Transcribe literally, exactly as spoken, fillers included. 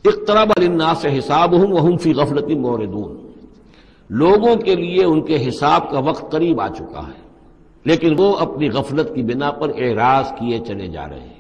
इक़्तरब लिन्नास हिसाबुहुम व हुम फी गफलतिन मुरिदून, लोगों के लिए उनके हिसाब का वक्त करीब आ चुका है, लेकिन वो अपनी गफलत की बिना पर एराज किए चले जा रहे हैं।